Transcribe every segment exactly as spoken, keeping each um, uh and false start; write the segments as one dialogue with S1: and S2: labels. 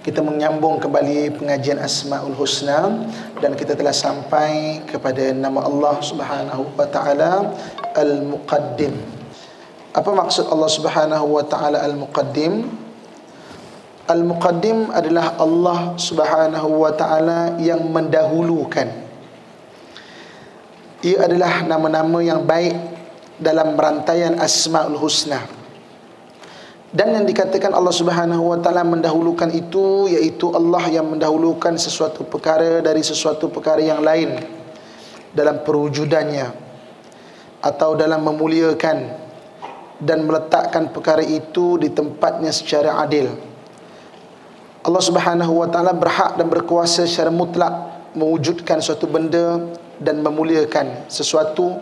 S1: Kita menyambung kembali pengajian Asmaul Husna, dan kita telah sampai kepada nama Allah Subhanahu wa taala Al-Muqaddim. Apa maksud Allah Subhanahu wa taala Al-Muqaddim? Al-Muqaddim adalah Allah Subhanahu wa taala yang mendahulukan. Ia adalah nama-nama yang baik dalam rantaian Asmaul Husna. Dan yang dikatakan Allah Subhanahu wa taala mendahulukan itu, iaitu Allah yang mendahulukan sesuatu perkara dari sesuatu perkara yang lain dalam perwujudannya, atau dalam memuliakan dan meletakkan perkara itu di tempatnya secara adil. Allah Subhanahu wa taala berhak dan berkuasa secara mutlak mewujudkan suatu benda dan memuliakan sesuatu,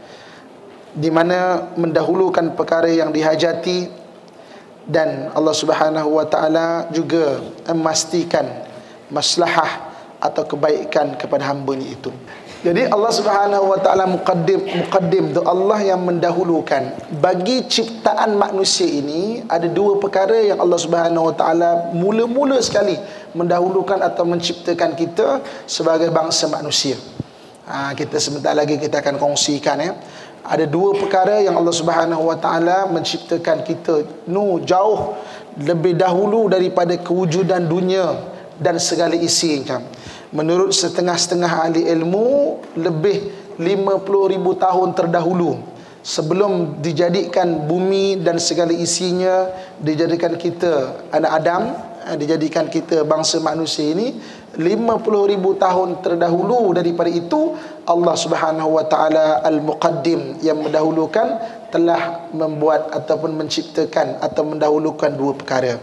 S1: di mana mendahulukan perkara yang dihajati. Dan Allah Subhanahu wa taala juga memastikan maslahah atau kebaikan kepada hamba-Nya itu. Jadi Allah Subhanahu wa taala muqaddim, muqaddim itu Allah yang mendahulukan. Bagi ciptaan manusia ini ada dua perkara yang Allah Subhanahu wa taala mula-mula sekali mendahulukan atau menciptakan kita sebagai bangsa manusia. Ha, kita sebentar lagi kita akan kongsikan ya. Ada dua perkara yang Allah Subhanahu wa taala menciptakan kita nu jauh lebih dahulu daripada kewujudan dunia dan segala isinya. Menurut setengah-setengah ahli ilmu, lebih lima puluh ribu tahun terdahulu sebelum dijadikan bumi dan segala isinya, dijadikan kita anak Adam, dijadikan kita bangsa manusia ini, lima puluh ribu tahun terdahulu daripada itu, Allah Subhanahu wa taala Al-Muqaddim yang mendahulukan telah membuat ataupun menciptakan atau mendahulukan dua perkara.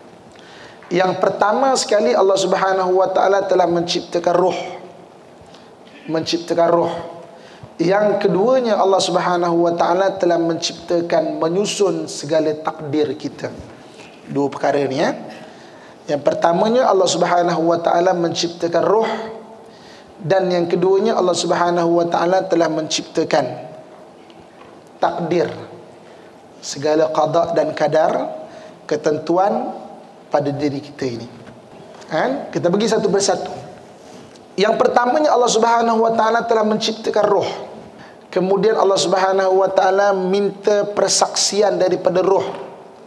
S1: Yang pertama sekali, Allah Subhanahu wa taala telah menciptakan roh. Menciptakan roh. Yang keduanya, Allah Subhanahu wa taala telah menciptakan, menyusun segala takdir kita. Dua perkara ni ya. Yang pertamanya Allah Subhanahu wa taala menciptakan roh, dan yang keduanya Allah Subhanahu wa taala telah menciptakan takdir, segala qada dan kadar, ketentuan pada diri kita ini. Kan? Kita bagi satu persatu. Yang pertamanya Allah Subhanahu wa taala telah menciptakan roh. Kemudian Allah Subhanahu wa taala minta persaksian daripada roh.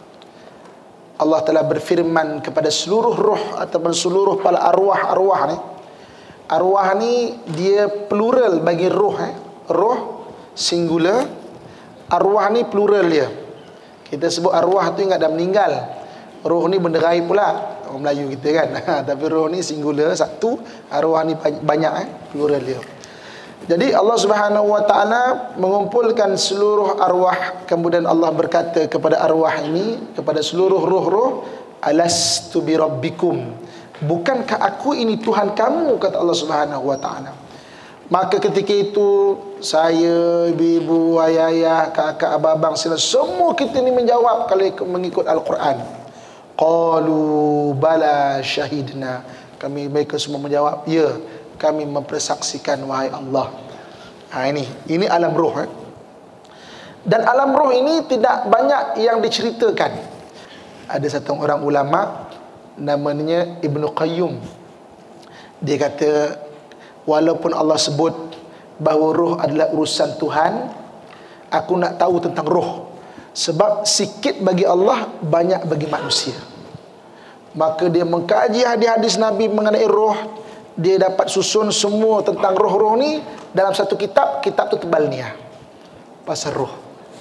S1: Allah telah berfirman kepada seluruh roh ataupun seluruh para arwah-arwah ni. Arwah ni dia plural bagi roh eh. Roh singular, arwah ni plural dia. Kita sebut arwah tu ingat dah meninggal. Roh ni benda gaib pula, orang Melayu kita kan. Tapi roh ni singular satu, arwah ni banyak eh, plural dia. Jadi Allah Subhanahu wa taala mengumpulkan seluruh arwah, kemudian Allah berkata kepada arwah ini, kepada seluruh roh-roh, alastu bi rabbikum, bukankah aku ini Tuhan kamu, kata Allah Subhanahu wa taala. Maka ketika itu saya, ibu-ibu, ayah-ayah, kakak, abang-abang, semua kita ni menjawab kalau mengikut Al-Quran. Qalu bala syahidna, kami mereka semua menjawab, ya, kami mempersaksikan wahai Allah. Ha, ini ini alam roh eh? Dan alam roh ini tidak banyak yang diceritakan. Ada satu orang ulama namanya Ibnu Qayyum. Dia kata, walaupun Allah sebut bahawa roh adalah urusan Tuhan, aku nak tahu tentang roh, sebab sikit bagi Allah, banyak bagi manusia. Maka dia mengkaji hadis-hadis Nabi mengenai roh. Dia dapat susun semua tentang roh-roh ni dalam satu kitab. Kitab tu tebal ni ya, pasal roh.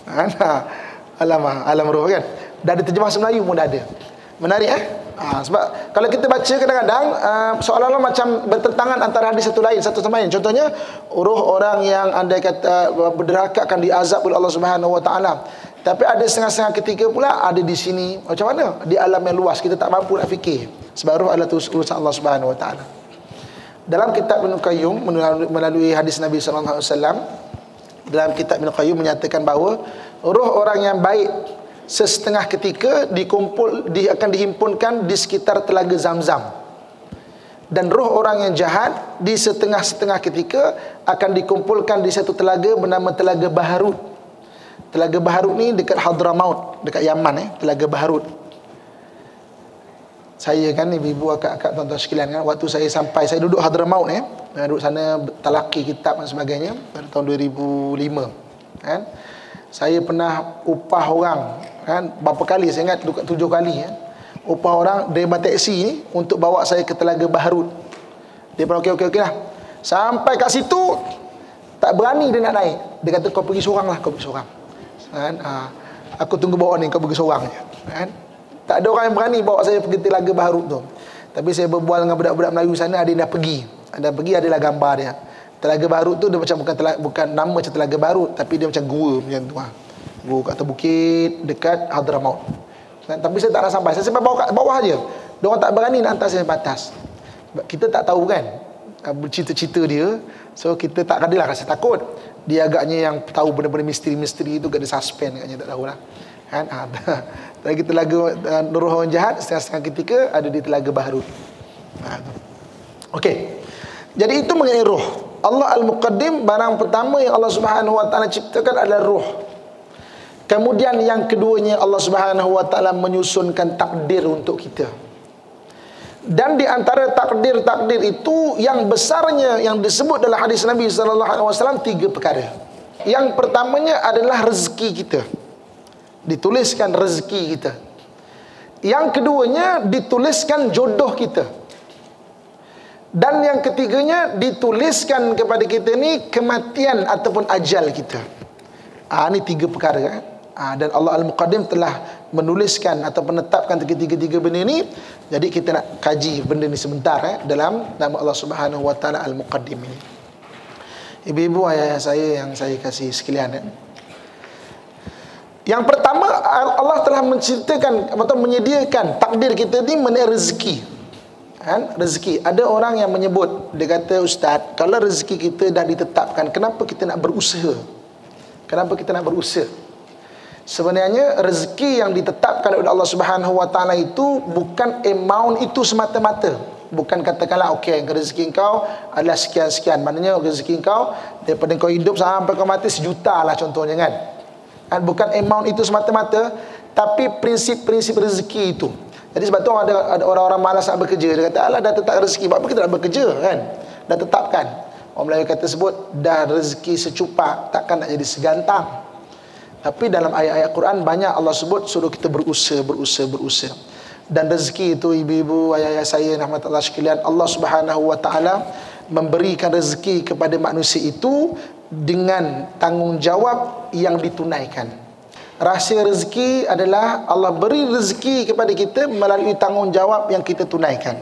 S1: Alam, alam roh kan. Dah ada terjemah Melayu pun dah ada. Menarik eh ha, sebab kalau kita baca kadang-kadang uh, seolah-olah macam bertentangan antara hadis satu lain satu sama lain. Contohnya, roh orang yang andai kata berderhaka akan diazab oleh Allah Subhanahu wa taala. Tapi ada setengah-setengah ketika pula ada di sini. Macam mana? Di alam yang luas kita tak mampu nak fikir. Sebab roh adalah urusan Allah Subhanahu wa taala. Dalam kitab Ibnu Qayyum, melalui hadis Nabi sallallahu alaihi wasallam, dalam kitab Ibnu Qayyum menyatakan bahawa roh orang yang baik sesetengah ketika dikumpul di, akan dihimpunkan di sekitar telaga Zam-Zam. Dan roh orang yang jahat di setengah-setengah ketika akan dikumpulkan di satu telaga bernama Telaga Baharut. Telaga Baharut ni dekat Hadramaut, dekat Yaman eh, Telaga Baharut. Saya kan, ibu-ibu, akak-akak, tuan-tuan sekalian kan, waktu saya sampai, saya duduk Hadramaut ni, duduk sana talaki kitab dan sebagainya pada tahun dua ribu lima kan. Saya pernah upah orang kan, berapa kali saya ingat, tujuh kali ya. Upah orang driver taksi ni untuk bawa saya ke Telaga Baharut. Dia pun okey okey okey lah. Sampai kat situ tak berani dia nak naik. Dia kata kau pergi seorang lah, kau pergi seorang. Kan? Ha, aku tunggu bawah ni, kau pergi seorang je. Kan? Tak ada orang yang berani bawa saya pergi Telaga Baharut tu. Tapi saya berbual dengan budak-budak Melayu sana, ada yang dah pergi. Ada pergi, adalah gambar dia. Telaga Baharut tu dia macam bukan telaga, bukan nama macam Telaga Baharut, tapi dia macam gua macam tu. Ha. Gua kat atas bukit dekat Hadramaut. Dan, tapi saya tak nak sampai. Saya sampai bawah, kat bawah aje. Dia orang tak berani nak hantar saya sampai atas. Kita tak tahu kan cerita-cerita dia. So kita tak adalah rasa takut. Dia agaknya yang tahu benda-benda misteri-misteri itu, ada suspend agaknya, tak tahulah. Kan? Ha, lagi Telaga uh, Nurul Orang Jahat setengah-setengah ketika ada di Telaga Baharut. Ha, okey. Jadi itu mengenai roh. Allah Al-Muqaddim, barang pertama yang Allah Subhanahu Wa Taala ciptakan adalah roh. Kemudian yang keduanya, Allah Subhanahu Wa Taala menyusunkan takdir untuk kita. Dan di antara takdir-takdir itu yang besarnya yang disebut dalam hadis Nabi sallallahu alaihi wasallam tiga perkara. Yang pertamanya adalah rezeki kita. Dituliskan rezeki kita. Yang keduanya dituliskan jodoh kita. Dan yang ketiganya dituliskan kepada kita ni kematian ataupun ajal kita. Ah, ini tiga perkara kan? Ah, dan Allah Al-Muqaddim telah menuliskan atau menetapkan tiga-tiga benda ni. Jadi kita nak kaji benda ni sebentar eh, dalam nama Allah Subhanahu Wa Taala Al-Muqaddim ini. Ibu-ibu, ayah saya yang saya kasih sekalian eh. Yang pertama, Allah telah menceritakan atau menyediakan takdir kita ni mengenai rezeki. Kan? Rezeki. Ada orang yang menyebut, dia kata, Ustaz, kalau rezeki kita dah ditetapkan, kenapa kita nak berusaha? Kenapa kita nak berusaha? Sebenarnya rezeki yang ditetapkan oleh Allah Subhanahu Wa Taala itu bukan amount itu semata-mata. Bukan katakanlah okey, rezeki kau adalah sekian-sekian. Maknanya rezeki kau daripada kau hidup sampai kau mati sejuta lah contohnya kan. Dan bukan amount itu semata-mata, tapi prinsip-prinsip rezeki itu. Jadi sebab tu ada, ada orang-orang malas nak bekerja. Dia kata, alah dah tetap rezeki, buat apa kita nak bekerja kan? Dah tetapkan. Orang Melayu kata sebut, dah rezeki secupak, takkan nak jadi segantang. Tapi dalam ayat-ayat Quran banyak Allah sebut suruh kita berusaha, berusaha, berusaha. Dan rezeki itu, ibu-ibu, ayah-ayah saya, rahmatullah sekalian, Allah Subhanahu Wa Taala memberikan rezeki kepada manusia itu dengan tanggungjawab yang ditunaikan. Rahsia rezeki adalah Allah beri rezeki kepada kita melalui tanggungjawab yang kita tunaikan.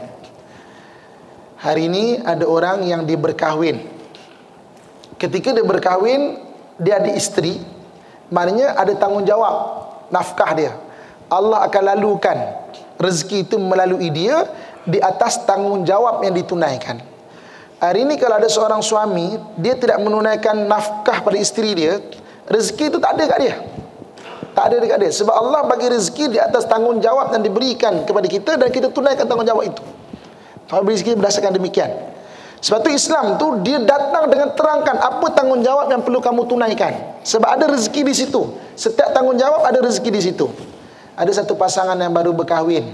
S1: Hari ini ada orang yang dia berkahwin. Ketika dia berkahwin, dia ada isteri. Maknanya ada tanggungjawab nafkah dia. Allah akan lalukan rezeki itu melalui dia di atas tanggungjawab yang ditunaikan. Hari ini kalau ada seorang suami, dia tidak menunaikan nafkah pada isteri dia, rezeki itu tak ada kat dia. Tak ada dekat dia. Sebab Allah bagi rezeki di atas tanggungjawab yang diberikan kepada kita, dan kita tunaikan tanggungjawab itu. Allah beri rezeki berdasarkan demikian. Sebab tu Islam tu dia datang dengan terangkan apa tanggungjawab yang perlu kamu tunaikan. Sebab ada rezeki di situ. Setiap tanggungjawab ada rezeki di situ. Ada satu pasangan yang baru berkahwin.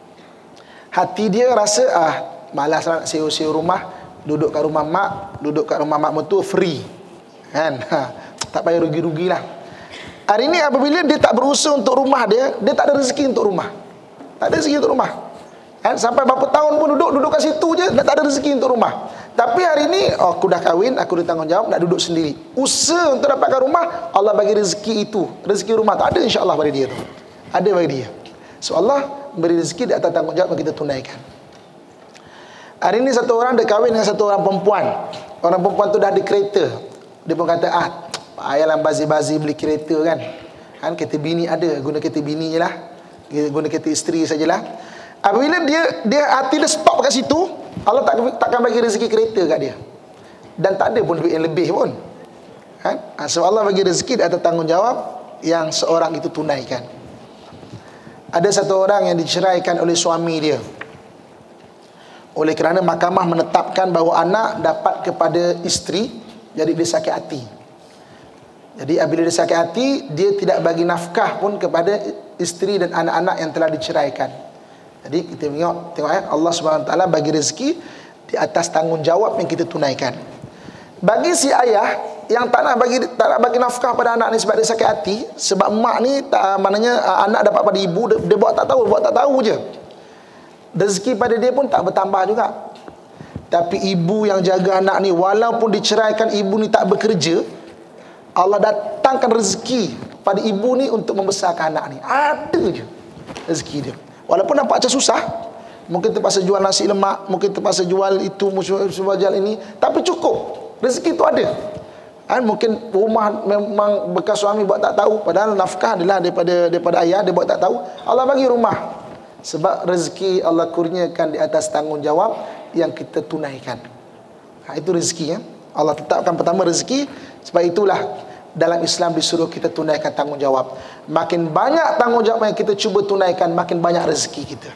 S1: Hati dia rasa ah malas nak sewa-sewa rumah, duduk kat rumah mak, duduk kat rumah mak mertua free. Kan? Ha, tak payah rugi-rugilah. Hari ini apabila dia tak berusaha untuk rumah dia, dia tak ada rezeki untuk rumah. Tak ada rezeki untuk rumah. Kan? Sampai berapa tahun pun duduk, duduk kat situ je, tak ada rezeki untuk rumah. Tapi hari ini, oh, aku dah kahwin, aku ada tanggungjawab nak duduk sendiri. Usaha untuk dapatkan rumah, Allah bagi rezeki itu. Rezeki rumah tak ada, insya-Allah pada dia tu. Ada bagi dia. So Allah beri rezeki di atas tanggungjawab yang kita tunaikan. Hari ini satu orang dia kahwin dengan satu orang perempuan. Orang perempuan tu dah ada kereta. Dia pun kata, ah, ayalah bazi-bazi beli kereta kan. Kan kereta bini ada, guna kereta bini je lah. Guna kereta isteri sajalah. Apabila dia dia hati dia stop kat situ, Allah tak takkan bagi rezeki kereta kat dia. Dan tak ada pun duit yang lebih pun. Kan? So Allah bagi rezeki di atas tanggungjawab yang seorang itu tunaikan. Ada satu orang yang diceraikan oleh suami dia. Oleh kerana mahkamah menetapkan bahawa anak dapat kepada isteri, jadi dia sakit hati. Jadi apabila dia sakit hati, dia tidak bagi nafkah pun kepada isteri dan anak-anak yang telah diceraikan. Jadi kita tengok, tengok eh, Allah Subhanahu Wa Taala bagi rezeki di atas tanggungjawab yang kita tunaikan. Bagi si ayah yang tak nak bagi tak nak bagi nafkah pada anak ni sebab dia sakit hati, sebab mak ni tak, maknanya anak dapat pada ibu, dia, dia buat tak tahu, buat tak tahu je. Rezeki pada dia pun tak bertambah juga. Tapi ibu yang jaga anak ni, walaupun diceraikan, ibu ni tak bekerja, Allah datangkan rezeki pada ibu ni untuk membesarkan anak ni. Ada je rezeki dia. Walaupun nampak macam susah, mungkin terpaksa jual nasi lemak, mungkin terpaksa jual itu, jual ini, tapi cukup. Rezeki tu ada. Kan, mungkin rumah memang bekas suami buat tak tahu, padahal nafkah adalah daripada daripada ayah, dia buat tak tahu. Allah bagi rumah. Sebab rezeki Allah kurniakan di atas tanggungjawab yang kita tunaikan. Ha, itu rezeki ya. Allah tetapkan pertama rezeki. Sebab itulah dalam Islam disuruh kita tunaikan tanggungjawab. Makin banyak tanggungjawab yang kita cuba tunaikan, makin banyak rezeki kita.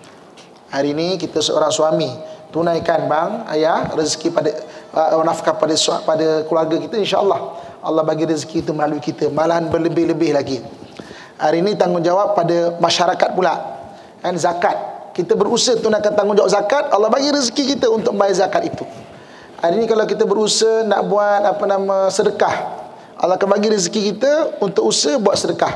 S1: Hari ini kita seorang suami, tunaikan bang, ayah, rezeki pada uh, nafkah pada pada keluarga kita, insya-Allah Allah bagi rezeki itu melalui kita, malahan berlebih-lebih lagi. Hari ini tanggungjawab pada masyarakat pula. Kan, zakat. Kita berusaha tunaikan tanggungjawab zakat, Allah bagi rezeki kita untuk bayar zakat itu. Hari ini kalau kita berusaha nak buat apa nama sedekah, Allah akan bagi rezeki kita untuk usaha buat sedekah.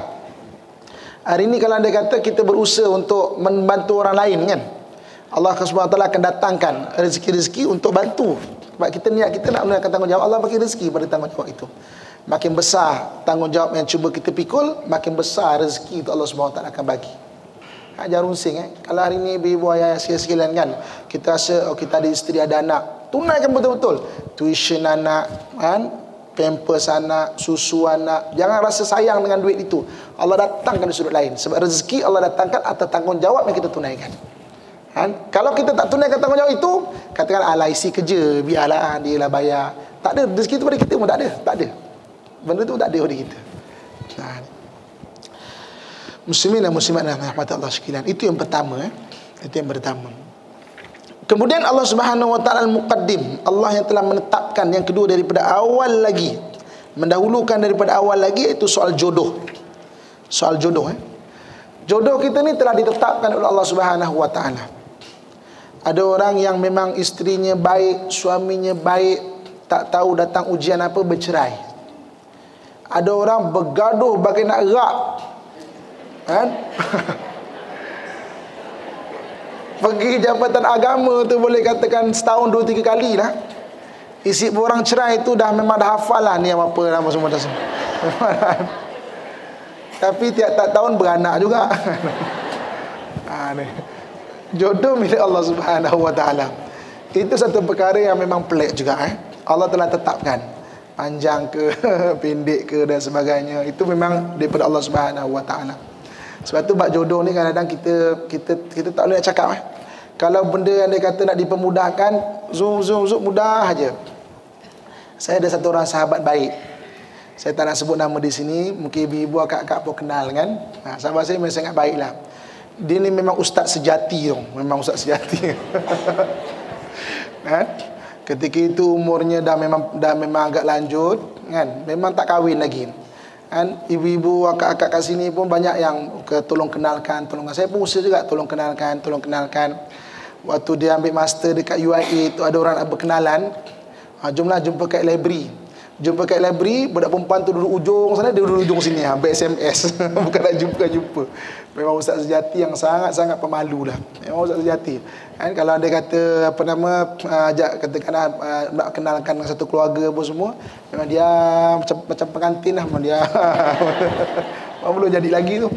S1: Hari ini kalau anda kata kita berusaha untuk membantu orang lain kan, Allah subhanahu wa taala akan datangkan rezeki-rezeki untuk bantu. Sebab kita niat kita nak menunaikan tanggungjawab, Allah bagi rezeki pada tanggungjawab itu. Makin besar tanggungjawab yang cuba kita pikul, makin besar rezeki itu Allah subhanahu wa taala akan bagi. Ha, jangan runsing eh. Kalau hari ni ibu ayah sekalian kan, kita rasa oh, kita ada isteri, ada anak, tunaikan betul-betul tuition anak, kan, pampers anak, susu anak. Jangan rasa sayang dengan duit itu. Allah datangkan di sudut lain. Sebab rezeki Allah datangkan atas tanggungjawab yang kita tunaikan. Kan? Kalau kita tak tunaikan tanggungjawab itu, katakan ala isi kerja, biarlah dia lah bayar. Tak ada, rezeki itu pada kita pun tak ada, tak ada. Benda tu tak ada pada kita. Nah, muslimin dan muslimat dan rahmat Allah sekalian. Itu yang pertama eh. Itu yang pertama. Kemudian Allah Subhanahu wa taala al-muqaddim, Allah yang telah menetapkan yang kedua daripada awal lagi, mendahulukan daripada awal lagi, iaitu soal jodoh. Soal jodoh eh. Jodoh kita ni telah ditetapkan oleh Allah Subhanahu wa taala. Ada orang yang memang isterinya baik, suaminya baik, tak tahu datang ujian apa bercerai. Ada orang bergaduh bagai nak rak, kan? Pergi jabatan agama tu boleh katakan setahun dua tiga kali lah. Isi orang cerai tu dah memang dah hafal lah ni apa nama semua dah semua. Tapi tiap-tiap tahun beranak juga. Ha, ni. Jodoh milik Allah Subhanahu wa taala. Itu satu perkara yang memang pelik juga eh. Allah telah tetapkan panjang ke pendek ke dan sebagainya. Itu memang daripada Allah Subhanahu wa taala. Sebab tu bab jodoh ni kadang-kadang kita kita kita tak boleh nak cakap eh. Kalau benda yang dia kata nak dipermudahkan, zoom zoom zoom mudah aja. Saya ada satu orang sahabat baik. Saya tak nak sebut nama di sini, mungkin ibu-ibu akak-akak pun kenal kan. Ha, sahabat saya memang sangat baiklah. Dia ni memang ustaz sejati tu, memang ustaz sejati. Kan? Ketika itu umurnya dah memang dah memang agak lanjut kan, memang tak kahwin lagi. Kan, ibu-ibu akak-akak kat sini pun banyak yang ke tolong kenalkan, tolong. Saya pun usaha juga tolong kenalkan, tolong kenalkan. Waktu dia ambil master dekat U I A tu ada orang nak berkenalan. Ha, jomlah jumpa kat library. Jumpa kat library, budak perempuan tu duduk ujung sana, dia duduk ujung sini, ha, ber-S M S. Bukan nak jumpa-jumpa. Memang ustaz sejati yang sangat-sangat pemalu lah. Memang ustaz sejati. Kan, kalau anda kata apa nama ajak katakanlah uh, nak kenalkan dengan satu keluarga pun semua, memang dia macam macam pengantin lah, memang dia belum jadi lagi tu.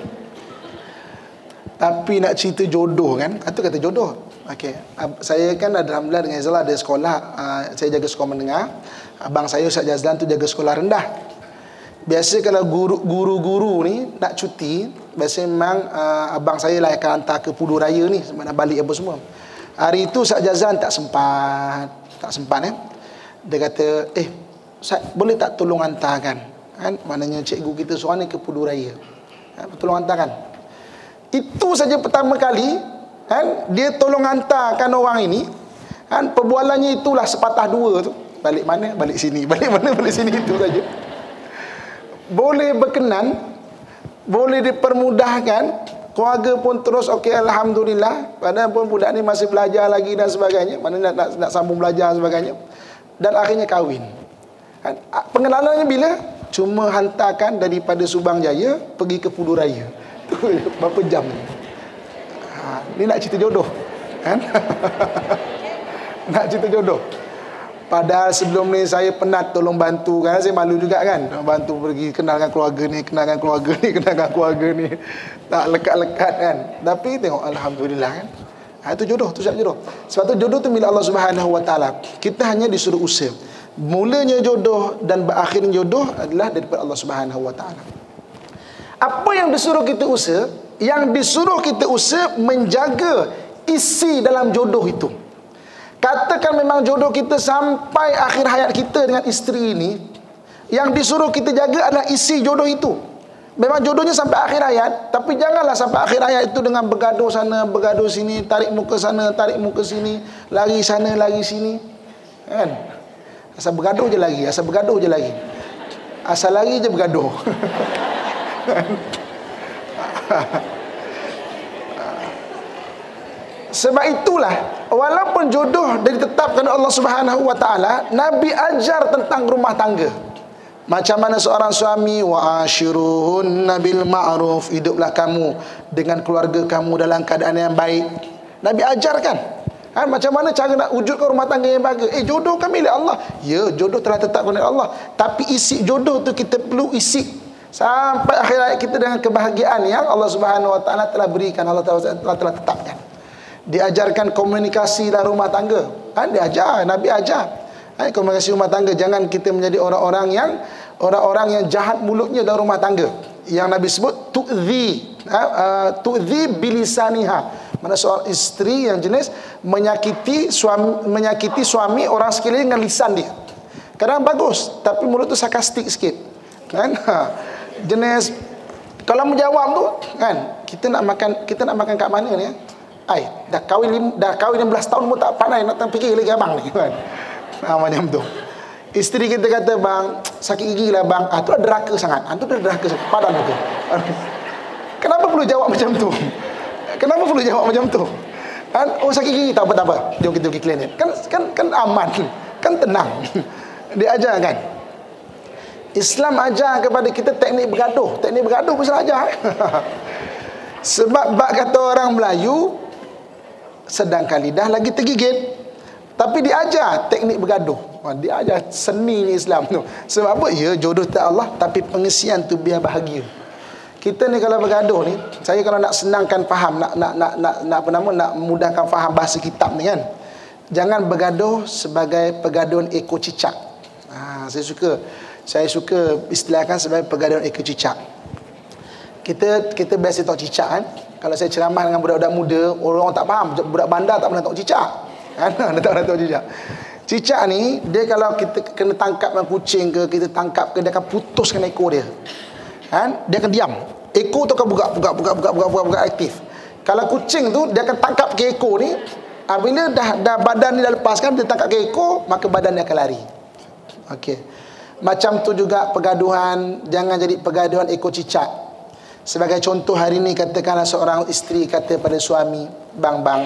S1: Tapi nak cerita jodoh kan, itu kata jodoh. Okey, saya kan alhamdulillah dengan Izal ada sekolah, uh, saya jaga sekolah menengah. Abang saya Ustaz Jazlan tu jaga sekolah rendah. Biasa kalau guru-guru ni nak cuti, biasa memang uh, abang saya lah akan hantar ke Pudu Raya ni, mana balik apa semua. Hari itu Ustaz Jazlan tak sempat, tak sempat eh. Dia kata, "Eh, Ustaz, boleh tak tolong hantarkan?" Kan, maknanya cikgu kita seorang ni ke Pudu Raya. Ha, tolong hantarkan. Itu saja pertama kali kan, dia tolong hantarkan orang ini. Kan, perbualannya itulah sepatah dua tu. Balik mana, balik sini, balik mana, balik sini, itu saja. Boleh berkenan, boleh dipermudahkan, Keluarga pun terus okey, alhamdulillah. Padahal pun budak ni masih belajar lagi dan sebagainya. Mana nak nak, nak sambung belajar dan sebagainya. Dan akhirnya kahwin. Pengenalannya bila? Cuma hantarkan daripada Subang Jaya pergi ke Pudu Raya. Berapa jam ni? Ha, ni nak cerita jodoh. Kan? Nak cerita jodoh. Padahal sebelum ni saya penat tolong bantu kan, saya malu juga kan, bantu pergi kenalkan keluarga ni, kenalkan keluarga ni, kenalkan keluarga ni. Tak lekat-lekat kan. Tapi tengok alhamdulillah kan. Ha, itu jodoh, tu sebab jodoh. Sebab tu jodoh tu milik Allah Subhanahu Wa Taala. Kita hanya disuruh usaha. Mulanya jodoh dan berakhirnya jodoh adalah daripada Allah Subhanahu Wa Taala. Apa yang disuruh kita usaha? Yang disuruh kita usaha menjaga isi dalam jodoh itu. Katakan memang jodoh kita sampai akhir hayat kita dengan isteri ini, yang disuruh kita jaga adalah isi jodoh itu. Memang jodohnya sampai akhir hayat, tapi janganlah sampai akhir hayat itu dengan bergaduh sana, bergaduh sini, tarik muka sana, tarik muka sini, lari sana, lari sini. Kan? Asal bergaduh je lagi, asal bergaduh je lagi. Asal lari je bergaduh. Sebab itulah, walaupun jodoh ditetapkan oleh Allah Subhanahu Wa Taala, Nabi ajar tentang rumah tangga. Macam mana seorang suami, wa ashiruhunna bil ma'ruf, hiduplah kamu dengan keluarga kamu dalam keadaan yang baik. Nabi ajarkan. Ha, macam mana cara nak wujudkan rumah tangga yang bahagia? Eh, jodoh kan milik Allah. Ya, jodoh telah ditetapkan oleh Allah. Tapi isi jodoh tu kita perlu isi sampai akhir hayat kita dengan kebahagiaan yang Allah Subhanahu Wa Taala telah berikan, Allah telah, telah tetapkan. Diajarkan komunikasi dalam rumah tangga. Kan diajar, Nabi ajar. Ha, komunikasi rumah tangga, jangan kita menjadi orang-orang yang orang-orang yang jahat mulutnya dalam rumah tangga. Yang Nabi sebut tu'dhi, ha, uh, tu'dhi bilisaniha. Mana seorang isteri yang jenis menyakiti suami menyakiti suami orang sekeliling dengan lisan dia. Kadang bagus, tapi mulut tu sarkastik sikit. Kan? Ha, jenis kalau menjawab tu kan, kita nak makan kita nak makan kat mana ni? Ai, dah kahwin lim, dah kahwin enam belas tahun pun tak pandai nak fikir lagi abang ni kan. Ha, macam tu. Isteri kita kata, bang, sakit gigi lah bang. Ah, tu dah deraka sangat. Ah, tu dah deraka sangat. Padan tu. Kenapa perlu jawab macam tu? Kenapa perlu jawab macam tu? Kan, oh sakit gigi, tak apa tak apa. Jom kita pergi klinik. Kan kan kan aman. Kan tenang. Dia ajar kan. Islam ajar kepada kita teknik bergaduh. Teknik bergaduh pun Islam ajar. Sebab bak kata orang Melayu, sedangkan lidah lagi tergigit. Tapi diajar teknik bergaduh. Dia ajar seni Islam tu. Sebab apa? Ya, jodoh tak Allah, tapi pengisian tu biar bahagia. Kita ni kalau bergaduh ni, saya kalau nak senangkan faham, nak nak nak nak, nak apa nama, nak mudahkan faham bahasa kitab ni kan. Jangan bergaduh sebagai pergaduhan ekor cicak. Ha, saya suka saya suka istilahkan sebagai pergaduhan ekor cicak. Kita kita biasa tengok cicak kan. Kalau saya ceramah dengan budak-budak muda, orang tak faham, budak bandar tak pernah tengok cicak. Kan? Dia tak pernah tengok cicak. Cicak ni, dia kalau kita kena tangkap dengan kucing ke, kita tangkap ke, dia akan putuskan ekor dia. Kan? Dia akan diam. Ekor tu akan buka, buka, buka, buka, buka, buka, buka aktif. Kalau kucing tu, dia akan tangkap ke ekor ni. Bila dah, dah badan ni dah lepaskan, dia tangkap ke ekor, maka badan dia akan lari. Okey. Macam tu juga pergaduhan, jangan jadi pergaduhan ekor cicak. Sebagai contoh hari ni, katakanlah seorang isteri kata pada suami, bang, bang,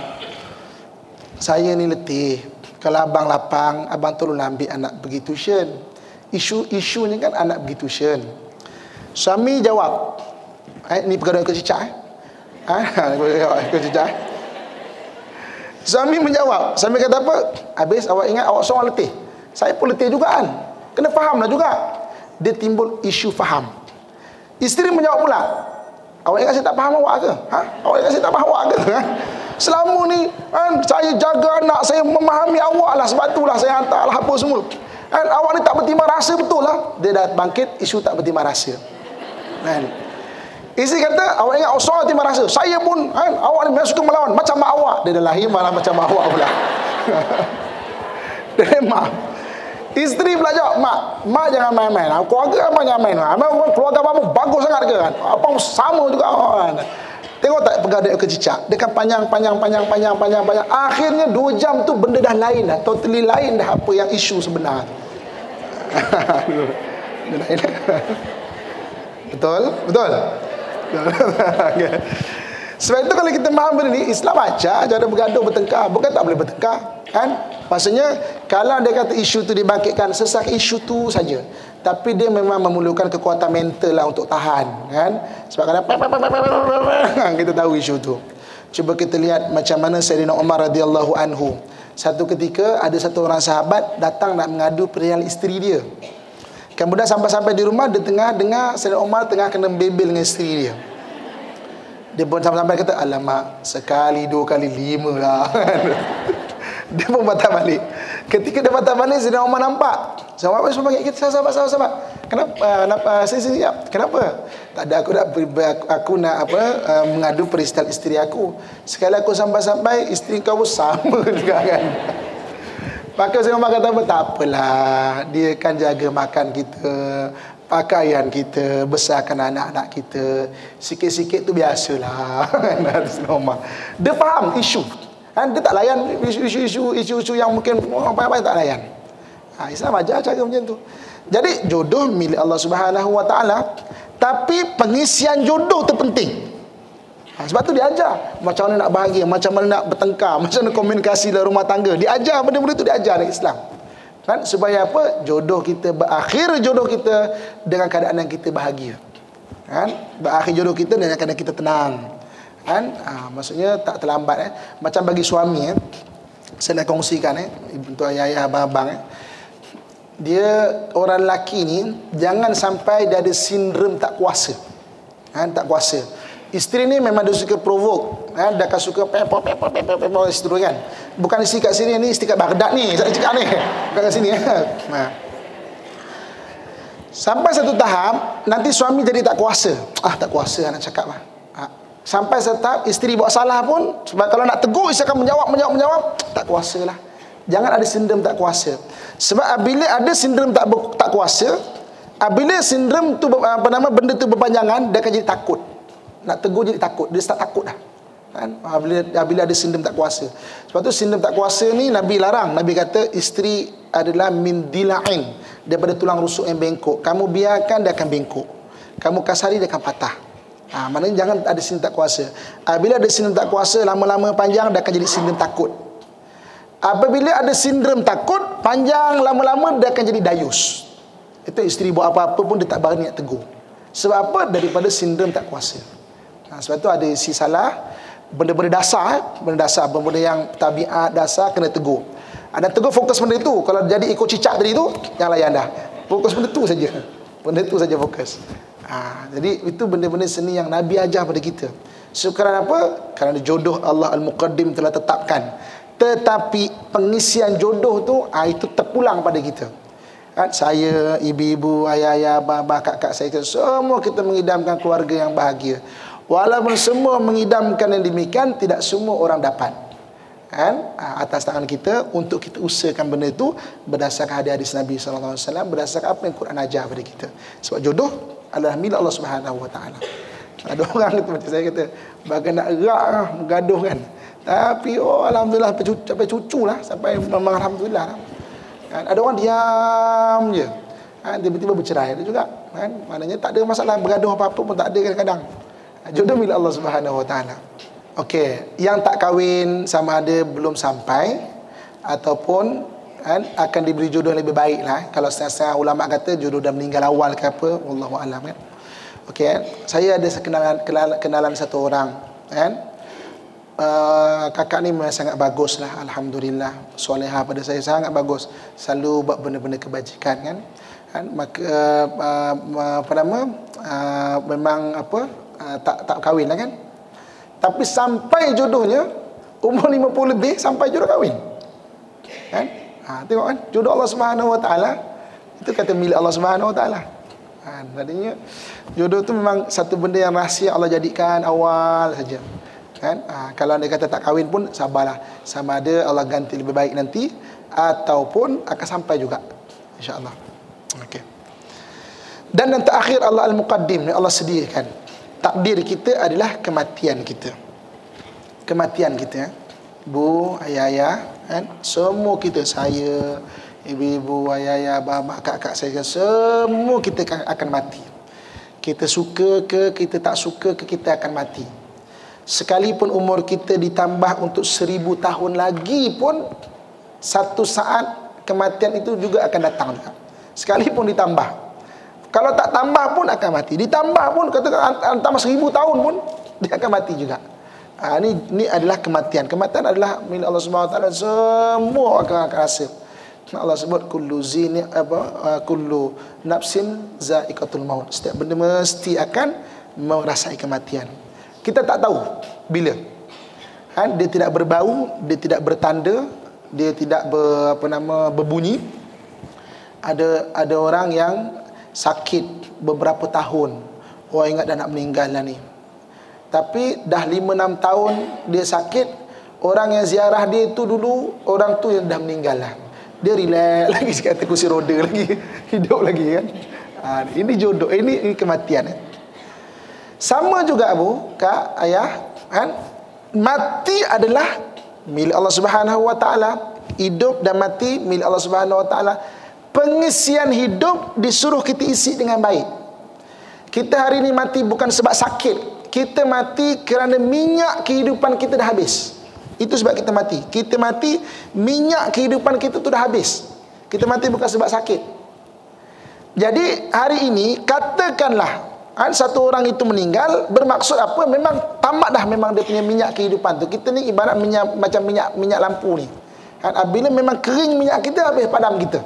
S1: saya ni letih. Kalau abang lapang, abang tolonglah ambil anak pergi tuition. Isu-isunya kan anak pergi tuition. Suami jawab, eh, ni pergaduhan ekor cicak eh? Ha, ekor cicak eh? Suami menjawab, suami kata apa? Habis awak ingat awak seorang letih. Saya pun letih juga kan. Kena fahamlah juga. Dia timbul isu faham. Isteri menjawab pula, awak ingat saya tak faham awak ke? Ha? Awak ingat saya tak faham awak ke? Ha? Selama ni kan, saya jaga anak, saya memahami awak lah, sebab itulah saya hantar lah apa semua. Kan, awak ni tak bertimbang rasa, betul lah. Dia dah bangkit isu tak bertimbang rasa. Kan? Isteri kata, awak ingat soal timbang rasa. Saya pun, kan, awak ni memang suka melawan macam mak awak. Dia dah lahir malah macam mak awak pula. Dia mak. Isteri pula jawab, mak, mak jangan main-main. Keluarga abang jangan main. Abang, keluarga abang bagus sangat ke kan? Abang sama juga kan? Tengok tak pergaduhan ekor cicak? Dia kan panjang, panjang, panjang, panjang, panjang, panjang. Akhirnya dua jam tu benda dah lain dah. Totally lain dah apa yang isu sebenar. Betul? Betul? Sebab itu kalau kita faham benda ni, Islam ajar cara bergaduh, bertengkar. Bukan tak boleh bertengkar, kan? Maksudnya kalau dia kata isu tu dibangkitkan, sesak isu tu saja. Tapi dia memang memerlukan kekuatan mental lah untuk tahan, kan? Sebab kadang kita tahu isu tu. Cuba kita lihat macam mana Sayyidina Umar radhiyallahu anhu. Satu ketika ada satu orang sahabat datang nak mengadu perihal isteri dia. Kemudian sampai-sampai di rumah, dia tengah dengar Sayyidina Umar tengah kena bebel dengan isteri dia. Dia pun sampai-sampai kata, alamak, sekali, dua kali, lima lah. Dia pun patah balik. Ketika dia patah balik, Sayyidina Umar nampak. Sayyidina Umar semua panggil kita, sahabat, sahabat, sahabat. Kenapa? Uh, kenapa? Saya siap. Kenapa? Tak ada, aku nak, aku, aku nak apa uh, mengadu peristiwa isteri aku. Sekali aku sampai-sampai, isteri kau pun sama juga kan. Maka Sayyidina Umar kata apa? Tak apalah, dia kan jaga makan kita, pakaian kita, besarkan anak-anak kita. Sikit-sikit tu biasalah. Dia faham isu, kan? Dia tak layan isu-isu isu-isu yang mungkin apa-apa tak layan. Ha, Islam ajar cara macam tu. Jadi jodoh milik Allah Subhanahu Wa Taala, tapi pengisian jodoh tu penting. Ha, sebab tu dia ajar macam mana nak bahagia, macam mana nak bertengkar, macam mana komunikasi dalam rumah tangga. Dia ajar benda-benda tu, dia ajar dalam Islam. Kan? Supaya apa? Jodoh kita berakhir, jodoh kita dengan keadaan yang kita bahagia. Kan? Berakhir jodoh kita dengan keadaan kita tenang. Kan? Ha, maksudnya tak terlambat. Eh. Macam bagi suami, eh. saya nak kongsikan, eh. untuk ayah-ayah, abang-abang. Eh. Dia, orang lelaki ni, jangan sampai dia ada sindrom tak kuasa. Kan? Tak kuasa. Isteri ni memang dia suka provoke, ha? Dia akan suka pepok pepok pepok pepok situ kan. Bukan isteri kat sini, ni isteri kat Baghdad ni, saya cakap ni. Bukan kat sini. Ha. Sampai satu tahap nanti suami jadi tak kuasa. Ah, tak kuasa nak cakap lah. Ha. Sampai satu tahap isteri buat salah pun, sebab kalau nak tegur isteri akan menjawab menjawab menjawab, tak kuasa lah. Jangan ada sindrom tak kuasa. Sebab bila ada sindrom tak tak kuasa, bila sindrom tu apa nama benda tu berpanjangan, dia akan jadi takut. Nak tegur jadi takut, dia start takut dah. Kan? Bila, bila ada sindrom tak kuasa. Sebab tu sindrom tak kuasa ni Nabi larang. Nabi kata isteri adalah min dila'in, daripada tulang rusuk yang bengkok. Kamu biarkan dia akan bengkok, kamu kasari dia akan patah. Ha, maknanya jangan ada sindrom tak kuasa. Ha, bila ada sindrom tak kuasa, lama-lama panjang dia akan jadi sindrom takut. Apabila ada sindrom takut panjang, lama-lama dia akan jadi dayus. Itu isteri buat apa-apa pun dia tak berani nak tegur. Sebab apa? Daripada sindrom tak kuasa. Ha, sebab tu ada isi salah, benda-benda dasar, eh? benda dasar, benda yang tabiat dasar kena tegur. Ada tegur fokus benda itu. Kalau jadi ikut cicak tadi tu, jangan layan dah. Fokus benda tu saja. Benda tu saja fokus. Ha, jadi itu benda-benda seni yang Nabi ajar pada kita. So kerana apa? Kerana jodoh Allah Al-Muqaddim telah tetapkan. Tetapi pengisian jodoh tu, ha, itu terpulang pada kita. Kan? Saya, ibu-ibu, ayah-ayah, abah-abah, kakak saya, semua kita mengidamkan keluarga yang bahagia. Walaupun semua mengidamkan yang demikian, tidak semua orang dapat. Kan? Atas tangan kita untuk kita usahakan benda itu berdasarkan hadis Nabi sallallahu alaihi wasallam, berdasarkan apa yang Quran ajar pada kita. Sebab jodoh adalah milik Allah Subhanahu wa taala. Ada orang itu macam saya kata, bagai nak gerak lah, bergaduh kan. Tapi oh alhamdulillah sampai cucu lah, sampai memang alhamdulillah lah. Kan? Ada orang diam je. Kan? Tiba-tiba bercerai ada juga. Kan? Maknanya tak ada masalah, bergaduh apa-apa pun tak ada kadang-kadang. Jodoh milik Allah Subhanahu wa taala. Okey, yang tak kahwin sama ada belum sampai ataupun kan, akan diberi jodoh yang lebih baik lah. Kalau setengah-setengah ulama kata jodoh dah meninggal awal ke apa, wallahu alam kan. Okey, saya ada kenalan, kenalan kenalan satu orang kan. Uh, kakak ni memang sangat bagus lah, alhamdulillah, soleha pada saya, sangat bagus, selalu buat benda-benda kebajikan kan. Kan maka uh, uh, apa nama uh, memang apa uh, tak tak kahwin lah kan. Tapi sampai jodohnya umur lima puluh lebih sampai jodoh kahwin. Kan? Ha, tengok kan jodoh Allah Subhanahu wa taala itu kata milik Allah Subhanahu wa taala. Ha, maksudnya jodoh tu memang satu benda yang rahsia Allah jadikan awal saja. Kan? Ha, kalau anda kata tak kahwin pun sabarlah, sama ada Allah ganti lebih baik nanti ataupun akan sampai juga insya-Allah. Okey. Dan yang terakhir Allah Al-Muqaddim, Allah sediakan. Takdir kita adalah kematian kita. Kematian kita, bu, ayah-ayah, kan? Semua kita, saya, ibu-ibu, ayah-ayah, abah-abah, kakak saya, semua kita akan mati. Kita suka ke, kita tak suka ke, kita akan mati. sekalipun umur kita ditambah untuk seribu tahun lagi pun, satu saat kematian itu juga akan datang juga. Sekalipun ditambah, kalau tak tambah pun akan mati. Ditambah pun, katakan tambah seribu tahun pun dia akan mati juga. Ha, ini, ini adalah kematian. Kematian adalah milik Allah Subhanahu Wa Taala. Semua akan akan rasa. Allah sebut kullu zini apa uh, kullu nafsin za'iqatul maut. Setiap benda mesti akan merasai kematian. Kita tak tahu bila. Ha, dia tidak berbau, dia tidak bertanda, dia tidak ber, apa nama berbunyi. Ada ada orang yang sakit beberapa tahun. Oh, ingat dah nak meninggal lah ni. Tapi dah lima enam tahun dia sakit, orang yang ziarah dia tu dulu, orang tu yang dah meninggal lah. Dia relax lagi, kata kursi roda lagi, hidup lagi kan. Ha, ini jodoh, ini, ini kematian. Eh. Sama juga Abu, Kak, Ayah, kan? Mati adalah milik Allah Subhanahu Wa Taala. Hidup dan mati milik Allah Subhanahu Wa Taala. Pengisian hidup disuruh kita isi dengan baik. Kita hari ini mati bukan sebab sakit. Kita mati kerana minyak kehidupan kita dah habis. Itu sebab kita mati. Kita mati, minyak kehidupan kita tu dah habis. Kita mati bukan sebab sakit. Jadi hari ini katakanlah kan, satu orang itu meninggal, bermaksud apa? Memang tamat dah memang dia punya minyak kehidupan tu. Kita ni ibarat minyak, macam minyak minyak lampu ni. Kan, bila memang kering minyak kita, habis padam kita.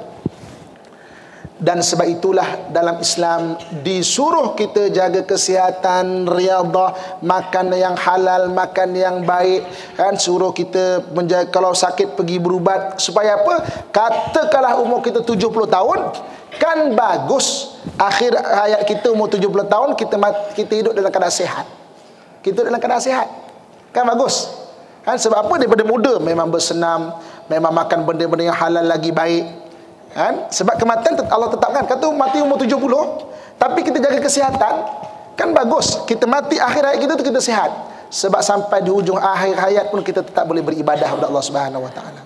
S1: Dan sebab itulah dalam Islam disuruh kita jaga kesihatan, riadah, makan yang halal, makan yang baik, kan, suruh kita menjaga, kalau sakit pergi berubat. Supaya apa? Katakanlah umur kita tujuh puluh tahun, kan bagus akhir hayat kita umur tujuh puluh tahun kita kita hidup dalam keadaan sihat. Kita dalam keadaan sihat. Kan bagus. Kan sebab apa? Daripada muda memang bersenam, memang makan benda-benda yang halal lagi baik. Kan? Sebab kematian Allah tetapkan, kata mati umur tujuh puluh, tapi kita jaga kesihatan, kan bagus. Kita mati akhir hayat kita tu kita sihat. Sebab sampai di hujung akhir hayat pun kita tetap boleh beribadah kepada Allah Subhanahu Wa Taala.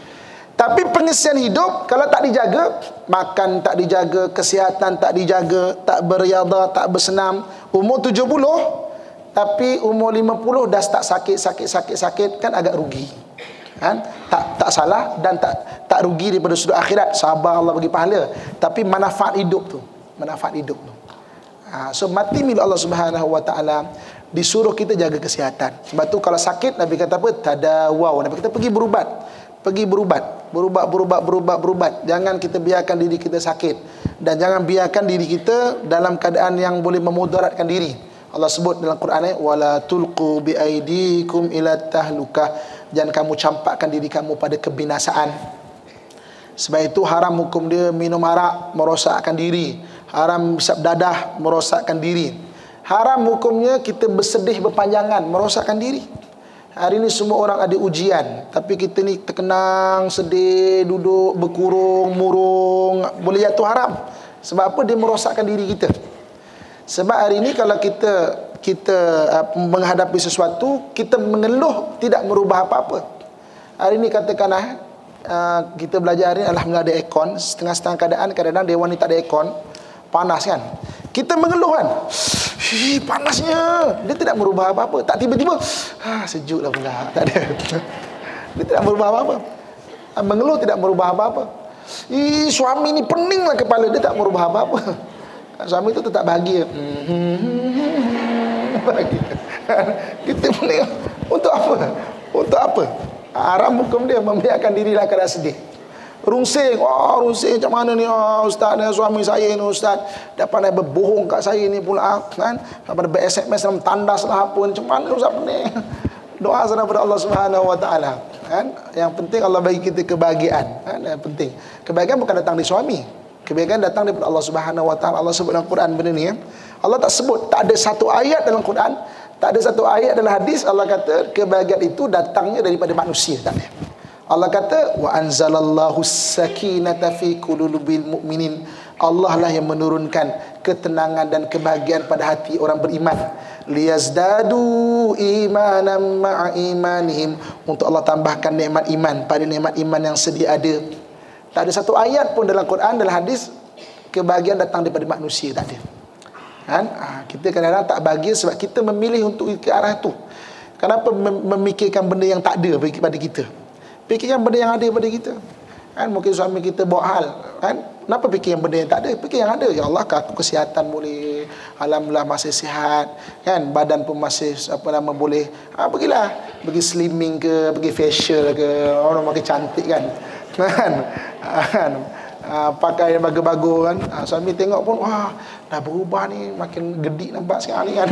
S1: Tapi pengisian hidup kalau tak dijaga, makan tak dijaga, kesihatan tak dijaga, tak beriadah, tak bersenam, umur tujuh puluh tapi umur lima puluh dah start sakit sakit sakit sakit, kan agak rugi. Kan? Tak tak salah dan tak tak rugi daripada sudut akhirat. Sabar, Allah bagi pahala. Tapi manfaat hidup tu, manfaat hidup tu. Ha, so mati milik Allah Subhanahu Wa Taala. Disuruh kita jaga kesihatan. Sebab tu kalau sakit Nabi kata apa? Tadawau. Nabi kata pergi berubat. Pergi berubat. Berubat, berubat, berubat, berubat. Jangan kita biarkan diri kita sakit. Dan jangan biarkan diri kita dalam keadaan yang boleh memudaratkan diri. Allah sebut dalam Quran ni, wala tulqu biaidikum ila tahlukah. Jangan kamu campakkan diri kamu pada kebinasaan. Sebab itu haram hukum dia minum arak, merosakkan diri. Haram hisap dadah, merosakkan diri. Haram hukumnya kita bersedih berpanjangan, merosakkan diri. Hari ini semua orang ada ujian, tapi kita ni terkenang, sedih, duduk, berkurung, murung. Boleh jatuh haram. Sebab apa? Dia merosakkan diri kita. Sebab hari ini kalau kita kita uh, menghadapi sesuatu, kita mengeluh tidak merubah apa-apa. Hari ini katakanlah uh, kita belajar hari ini, alhamdulillah ada aircon, setengah-setengah keadaan, kadang-kadang dewan ni tak ada aircon, panas kan. Kita mengeluh kan, hi, panasnya. Dia tidak merubah apa-apa. Tak tiba-tiba ah, sejuk lah pula. Tak ada. Dia tidak merubah apa-apa. Mengeluh tidak merubah apa-apa. Ih, suami ni peninglah kepala, dia tak merubah apa-apa. Suami itu tetap bahagia. Bahagia. Kita pening. Untuk apa? Untuk apa? Haram hukum dia membiarkan diri dalam keadaan sedih. Rungsing, oh rungsing macam mana ni, oh ustaz ni suami saya ni ustaz, dah pandai berbohong kat saya ni pula kan, pada ber-S M S dalam tandas lah apa, macam mana ustaz pening. Doa sana pada Allah Subhanahu Wa Taala kan. Yang penting Allah bagi kita kebahagiaan kan, yang penting. Kebahagiaan bukan datang dari suami. Kebahagiaan datang daripada Allah Subhanahu Wa Taala. Allah sebut dalam Quran benda ni ya. Allah tak sebut, tak ada satu ayat dalam Quran, tak ada satu ayat dalam hadis Allah kata kebahagiaan itu datangnya daripada manusia, tak ada. Allah kata wa anzalallahu sakinata fi qulubil mu'minin. Allah lah yang menurunkan ketenangan dan kebahagiaan pada hati orang beriman. Liyazdadu imanan ma'a imanihim. Untuk Allah tambahkan nikmat iman pada nikmat iman yang sedia ada. Tak ada satu ayat pun dalam Quran, dalam hadis kebahagiaan datang daripada manusia, tak ada. Kan? Ha, kita kadang-kadang tak bahagia sebab kita memilih untuk ke arah tu. Kenapa memikirkan benda yang tak ada pada kita? Fikirkan benda yang ada pada kita. Kan mungkin suami kita buat hal, kan? Kenapa fikir yang benda yang tak ada? Fikir yang ada. Ya Allah, aku kesihatan boleh, alhamdulillah masih sihat, kan? Badan pun masih apa nama boleh. Ha, pergilah, pergi slimming ke, pergi facial ke, orang makin cantik kan. Kan? Kan? Ha, pakai yang bagus-bagus kan. Ha, suami tengok pun, wah, dah berubah ni, makin gedik nampak sekarang ni kan.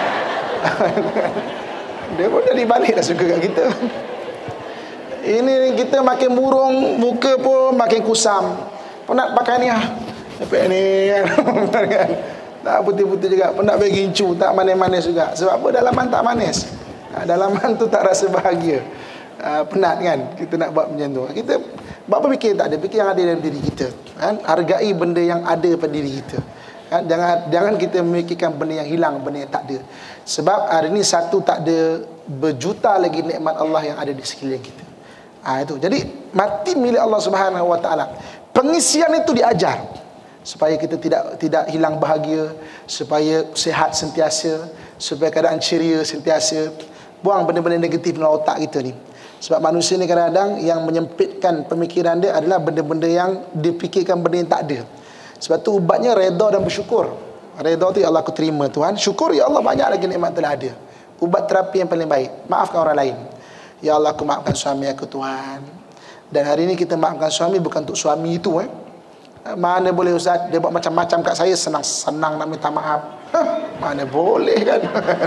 S1: Dia pun jadi balik dah suka kat kita. Ini kita makin murung, muka pun makin kusam. Penat pakai ni ah. Sampai ni kan. Tak putih-putih juga. Penat bagi gincu, tak manis-manis juga. Sebab apa? Dalaman tak manis. Ha, dalaman tu tak rasa bahagia. Ha, penat kan kita nak buat macam tu. Kita buat apa fikir tak ada, fikir yang ada dalam diri kita. Kan? Hargai benda yang ada pada diri kita. Kan? Jangan jangan kita memikirkan benda yang hilang, benda yang tak ada. Sebab hari ni satu tak ada, berjuta lagi nikmat Allah yang ada di sekeliling kita. Ha, itu. Jadi mati milik Allah Subhanahu Wa Taala. Pengisian itu diajar supaya kita tidak tidak hilang bahagia, supaya sihat sentiasa, supaya keadaan ceria sentiasa. Buang benda-benda negatif dalam otak kita ni. Sebab manusia ni kadang-kadang yang menyempitkan pemikiran dia adalah benda-benda yang dipikirkan benda yang tak ada. Sebab tu ubatnya redha dan bersyukur. Redha tu, ya Allah aku terima Tuhan. Syukur, ya Allah banyak lagi nikmat telah ada. Ubat terapi yang paling baik. Maafkan orang lain. Ya Allah aku maafkan suami aku Tuhan. Dan hari ini kita maafkan suami bukan untuk suami itu eh. Mana boleh Ustaz, dia buat macam-macam kat saya, senang-senang nak minta maaf. Hah, mana boleh kan.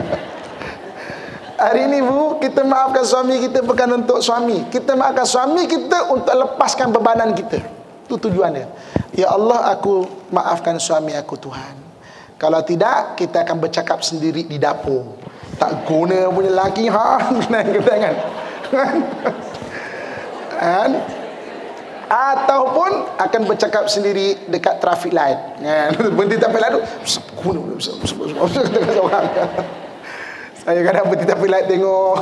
S1: Hari ini bu, kita maafkan suami kita bukan untuk suami. Kita maafkan suami kita untuk lepaskan bebanan kita. Itu tujuannya. Ya Allah aku maafkan suami aku Tuhan. Kalau tidak, kita akan bercakap sendiri di dapur. Tak guna punya lelaki, ha, kena kan. Kan? Ataupun akan bercakap sendiri dekat traffic light. Kan? Berhenti traffic light tu, guna orang. Saya kadang berhenti traffic light tengok.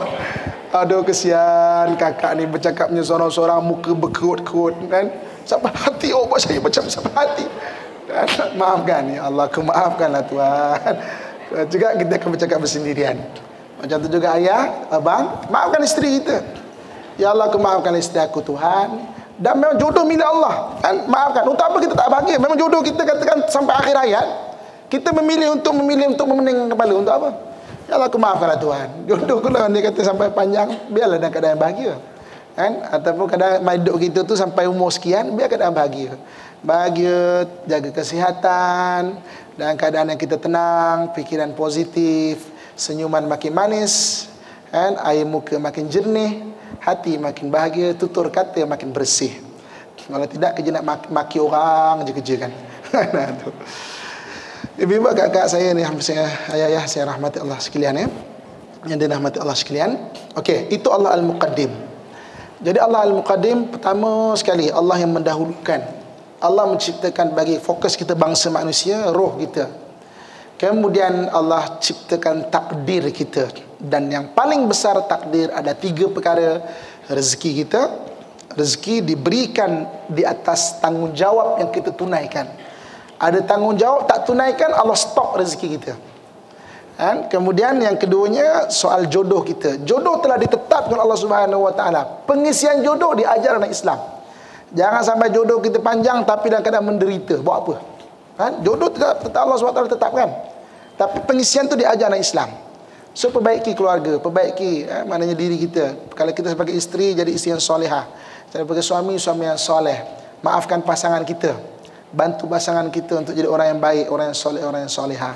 S1: Aduh kesian kakak ni bercakapnya seorang-seorang, muka berkerut-kerut kan. Sampai hati, oh buat saya macam sampai hati. Dan maafkan ya Allah, aku maafkanlah Tuhan. Juga kita akan bercakap bersendirian. Macam tu juga ayah, abang, maafkan isteri kita. Ya Allah, aku maafkan isteri aku Tuhan. Dan memang jodoh milik Allah kan? Maafkan. Untuk apa kita tak bahagia? Memang jodoh kita katakan sampai akhir hayat. Kita memilih untuk memilih untuk memening kepala. Untuk apa? Ya Allah, aku maafkanlah Tuhan. Jodoh kalau dia kata sampai panjang, biarlah dalam keadaan bahagia kan? Ataupun keadaan hidup kita tu sampai umur sekian, biar keadaan bahagia. Bahagia, jaga kesihatan, dalam keadaan yang kita tenang, fikiran positif, senyuman makin manis kan? Air muka makin jernih, hati makin bahagia, tutur kata makin bersih. Kalau tidak, kerja nak maki, maki orang je kerja kan. Nah tu. Ibu-ibu, kakak saya ni, saya ayah-ayah saya rahmati Allah sekalian ya. Yang dirahmati Allah sekalian. Okey, itu Allah Al-Muqaddim. Jadi Allah Al-Muqaddim, pertama sekali Allah yang mendahulukan. Allah menciptakan bagi fokus kita bangsa manusia, roh kita. Kemudian Allah ciptakan takdir kita. Dan yang paling besar takdir ada tiga perkara. Rezeki kita, rezeki diberikan di atas tanggungjawab yang kita tunaikan. Ada tanggungjawab tak tunaikan, Allah stop rezeki kita. Kan? Kemudian yang keduanya soal jodoh kita. Jodoh telah ditetapkan Allah Subhanahu Wa Taala. Pengisian jodoh diajar dalam Islam. Jangan sampai jodoh kita panjang tapi dalam keadaan menderita. Buat apa? Kan? Jodoh tetap, tetap Allah Subhanahu Wa Taala tetapkan. Tapi pengisian tu diajar dalam Islam. So perbaiki keluarga, perbaiki eh, maknanya diri kita. Kalau kita sebagai isteri, jadi isteri yang solehah. Sebagai suami, suami yang soleh. Maafkan pasangan kita. Bantu pasangan kita untuk jadi orang yang baik, orang yang soleh, orang yang solehah.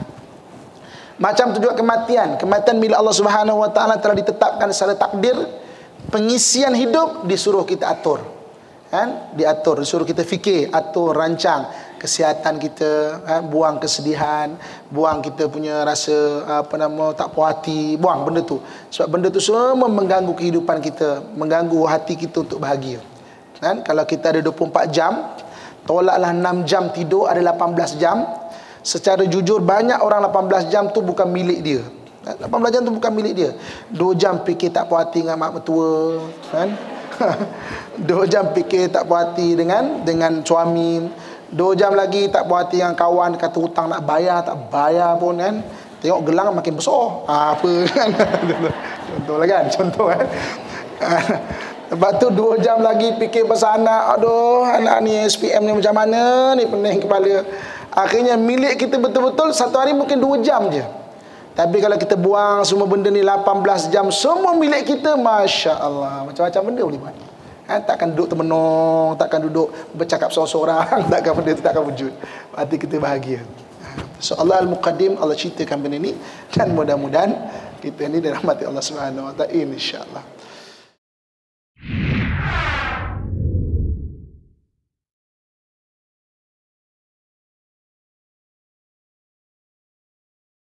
S1: Macam tu juga kematian. Kematian bila Allah Subhanahu Wa Taala telah ditetapkan secara takdir. Pengisian hidup disuruh kita atur. Kan? Diatur, disuruh kita fikir, atur, rancang kesihatan kita, kan? Buang kesedihan, buang kita punya rasa apa nama tak puas hati, buang benda tu. Sebab benda tu semua mengganggu kehidupan kita, mengganggu hati kita untuk bahagia. Kan? Kalau kita ada dua puluh empat jam, tolaklah enam jam tidur, ada lapan belas jam. Secara jujur banyak orang lapan belas jam tu bukan milik dia. lapan belas jam tu bukan milik dia. dua jam fikir tak puas hati dengan mak mertua, kan? Dua jam fikir tak puas hati dengan dengan suami. Dua jam lagi tak puas hati dengan kawan, kata hutang nak bayar, tak bayar pun kan. Tengok gelang makin besar. Ha, apa kan. Contohlah kan, contoh kan. Lepas tu dua jam lagi fikir pasal anak. Aduh, anak ni S P M ni macam mana ni, pening kepala. Akhirnya milik kita betul-betul satu hari mungkin dua jam je. Tapi kalau kita buang semua benda ni lapan belas jam, semua milik kita, Masya Allah, macam-macam benda boleh buat. Ha, takkan duduk termenung, takkan duduk bercakap seorang-seorang, takkan benda tu takkan wujud. Hati kita bahagia. So Allah Al-Muqaddim, Allah ceritakan benda ni, dan mudah-mudahan kita ni dirahmati Allah Subhanahu Wa Taala, insya-Allah.